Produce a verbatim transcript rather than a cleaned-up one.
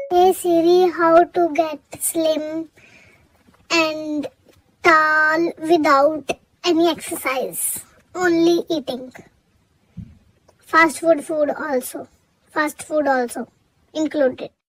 Hey Siri, how to get slim and tall without any exercise, only eating. Fast food food also. Fast food also included.